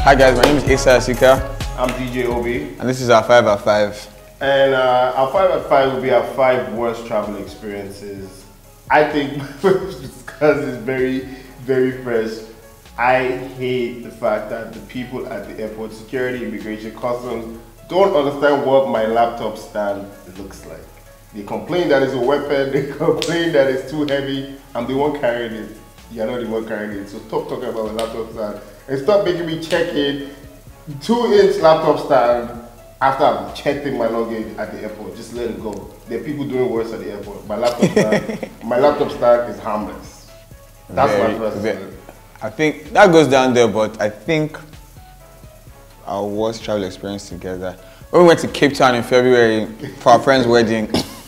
Hi guys, my name is Asa Asika. I'm DJ Obi. And this is our 5 at 5. And our 5 at 5 will be our 5 worst travel experiences. I think because it's very, very fresh. I hate the fact that the people at the airport, security, immigration, customs, don't understand what my laptop stand looks like. They complain that it's a weapon, they complain that it's too heavy. I'm the one carrying it. You're not the one carrying it. So stop talking about my laptop stand. And stop making me check in 2-inch laptop stand after I've checked in my luggage at the airport. Just let it go. There are people doing worse at the airport. My laptop stand is harmless. That's my first. I think that goes down there, but I think our worst travel experience together. When we went to Cape Town in February for our friend's wedding.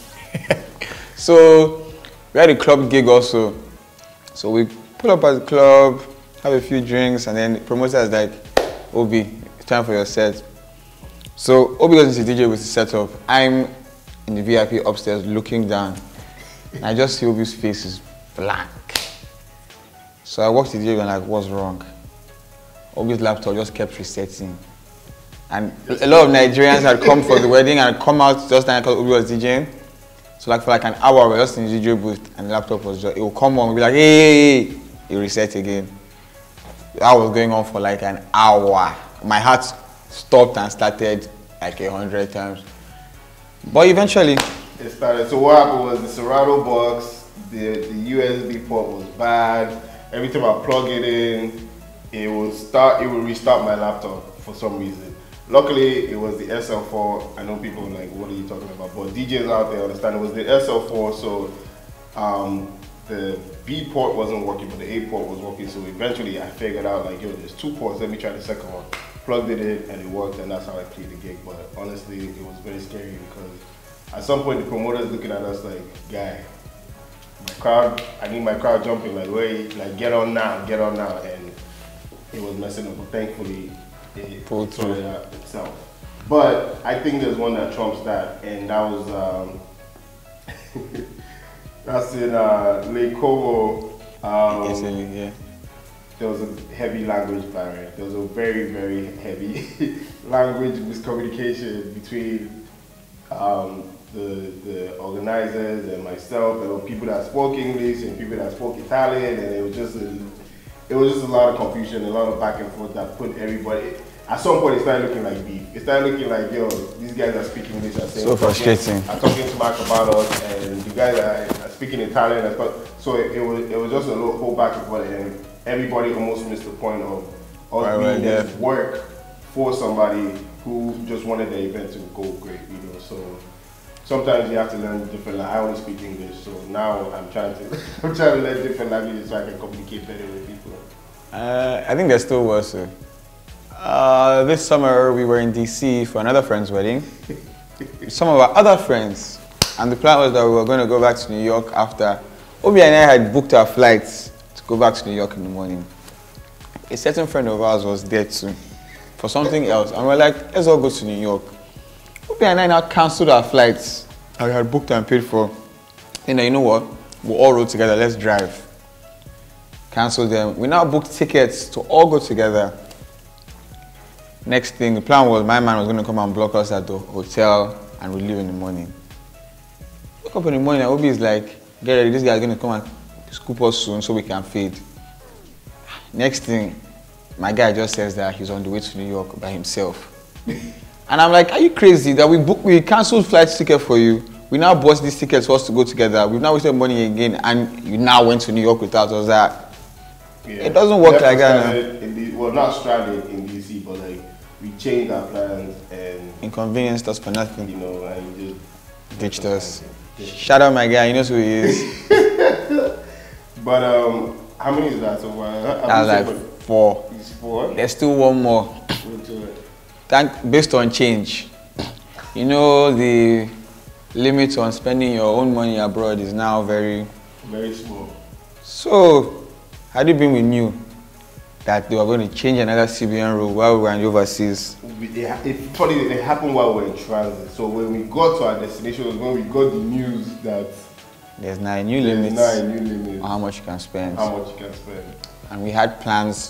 So we had a club gig also. So we pull up at the club, have a few drinks, and then the promoter is like, Obi, it's time for your set. So Obi goes into DJ with his setup. I'm in the VIP upstairs looking down. And I just see Obi's face is blank. So I walked to the DJ and like, what's wrong? Obi's laptop just kept resetting. And a lot of Nigerians had come for the wedding and come out just like because Obi was DJing. So like for like an hour, we were just in the DJ booth and the laptop was just, it would come on, we'd be like, hey, it reset again. That was going on for like an hour. My heart stopped and started like 100 times. But eventually, it started. So what happened was the Serato box, the USB port was bad. Every time I plug it in, it would restart my laptop for some reason. Luckily, it was the SL4. I know people are like, what are you talking about? But DJs out there understand it was the SL4, so the B port wasn't working, but the A port was working. So eventually I figured out like, yo, there's 2 ports, let me try the second one. Plugged it in and it worked, and that's how I played the gig. But honestly, it was very scary because at some point the promoter's looking at us like, guy, I need my crowd jumping, like, wait, like get on now, and it was messing up, but thankfully it pulled through it out itself. But I think there's one that trumps that, and that was that's in Lake Como. yeah. There was a heavy language barrier. There was a very, very heavy language miscommunication between the organizers and myself. There were people that spoke English and people that spoke Italian, and it was just a lot of confusion, a lot of back and forth that put everybody. At some point, it started looking like beef. It started looking like, yo, these guys are speaking English. So frustrating. I'm talking smack about us, and the guys are speaking Italian. So it was just a little whole back and forth, and everybody almost missed the point of us being there to work for somebody who just wanted the event to go great, you know. So sometimes you have to learn different. I only speak English, so now I'm trying to learn different languages so I can communicate better with people. I think there's still worse. This summer we were in DC for another friend's wedding. Some of our other friends, and the plan was that we were going to go back to New York after. Obi and I had booked our flights to go back to New York in the morning. A certain friend of ours was there too for something else, and we're like, let's all go to New York. Obi and I now cancelled our flights that we had booked and paid for. And then, you know what? We'll all roll together, let's drive. Cancelled them. We now booked tickets to all go together. Next thing, the plan was my man was going to come and block us at the hotel and we'd leave in the morning. Woke up in the morning and Obi is like, get ready, this guy is going to come and scoop us soon so we can fade. Next thing, my guy just says that he's on the way to New York by himself. And I'm like, are you crazy that we cancelled flight ticket for you? We now bought these tickets for us to go together. We've now wasted money again, and you now went to New York without us. That it doesn't work like that. Well, not stranded in DC, but like we changed our plans and inconvenienced us for nothing. You know, and you just ditched us. Shout out my guy, he knows who he is. But how many is that so far? That's like 4. It's 4. There's still one more. Based on change. You know, the limit on spending your own money abroad is now very small. So, had it been we knew that they were going to change another CBN rule while we were in the overseas? It's funny, it happened while we were in transit. So when we got to our destination was when we got the news that there's now a new limit on how much you can spend. How much you can spend. And we had plans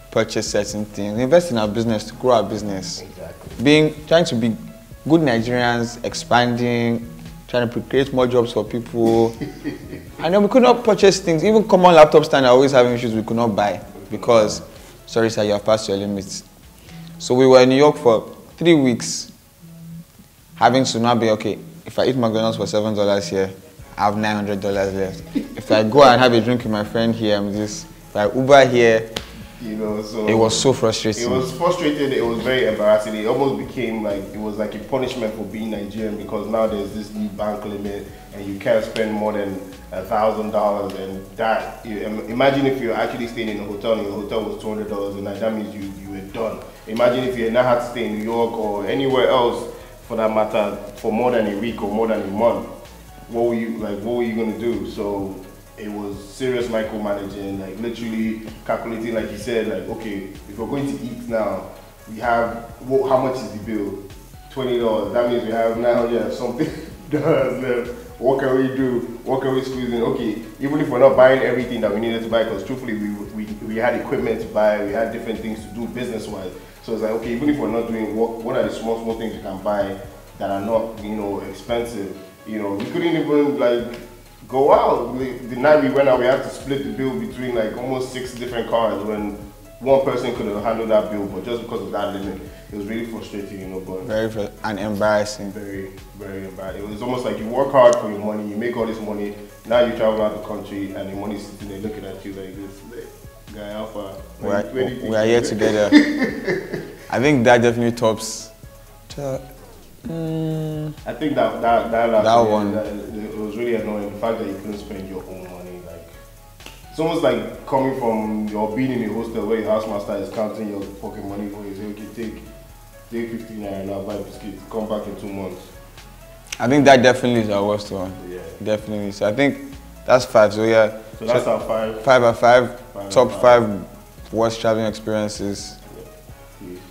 purchase certain things, invest in our business to grow our business. Exactly. Trying to be good Nigerians, expanding, trying to create more jobs for people. And then we could not purchase things, even common laptop stand are always having issues we could not buy because, sorry sir, you have passed your limits. So we were in New York for 3 weeks, having to now be, okay, if I eat McDonald's for $7 here, I have $900 left. If I go and have a drink with my friend here, I'm this. If I Uber here, You know, so it was so frustrating. It was frustrating. It was very embarrassing. It almost became like it was like a punishment for being Nigerian because now there's this new bank limit and you can't spend more than $1,000. And that imagine if you're actually staying in a hotel and your hotel was $200 a night. That means you were done. Imagine if you now had to stay in New York or anywhere else for that matter for more than a week or more than a month. What were you gonna do? So it was serious micromanaging, like literally calculating, like you said, like okay, if we're going to eat now, we have how much is the bill? $20. That means we have 900 and something dollars left. What can we do? What can we squeeze in? Okay, even if we're not buying everything that we needed to buy, because truthfully we had equipment to buy, we had different things to do business wise. So it's like okay, even if we're not doing what are the small things you can buy that are not expensive? We couldn't even like go out. The night we went out, we had to split the bill between like almost 6 different cars when one person could have handled that bill, but just because of that limit, it was really frustrating, but and embarrassing. Very, very embarrassing. It was almost like you work hard for your money, you make all this money, now you travel out the country and the money's sitting there looking at you like this, like, guy Alpha. We are here together. I think that definitely tops. I think that last one. It was really annoying. The fact that you couldn't spend your own money, like it's almost like coming from your being in a hostel where your housemaster is counting your pocket money for you. Say, okay, take 15 naira now, buy biscuits, come back in 2 months. I think that definitely is our worst one. Yeah, definitely. So I think that's 5. So yeah. So that's our 5. 5 out of 5. Top 5 worst traveling experiences. Yeah.